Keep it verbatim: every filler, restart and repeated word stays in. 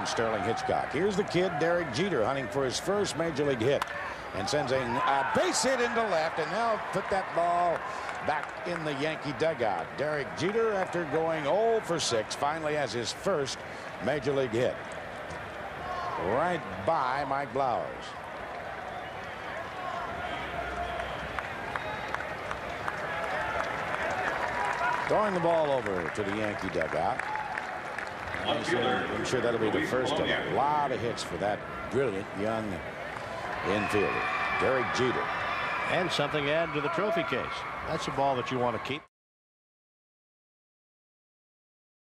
Sterling Hitchcock. Here's the kid, Derek Jeter, hunting for his first major league hit, and sends a, a base hit into left, and now put that ball back in the Yankee dugout. Derek Jeter, after going oh for six, finally has his first major league hit. Right by Mike Blowers. Throwing the ball over to the Yankee dugout. I'm sure, I'm sure that'll be the first of a lot of hits for that brilliant young infielder, Derek Jeter. And something to add to the trophy case. That's a ball that you want to keep.